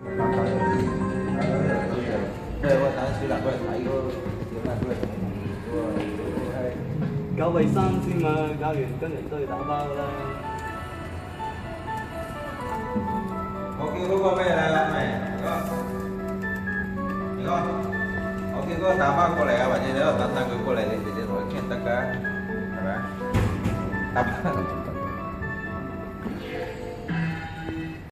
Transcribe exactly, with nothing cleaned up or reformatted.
对，我当时那个还有有那个搞卫生先嘛，搞完跟人都要打包噶啦。 我叫嗰個咩嚟啦？咪呢個呢個，我叫嗰個打包過嚟啊，或者你都等等佢過嚟，你直接同佢傾得㗎，係咪啊？打包。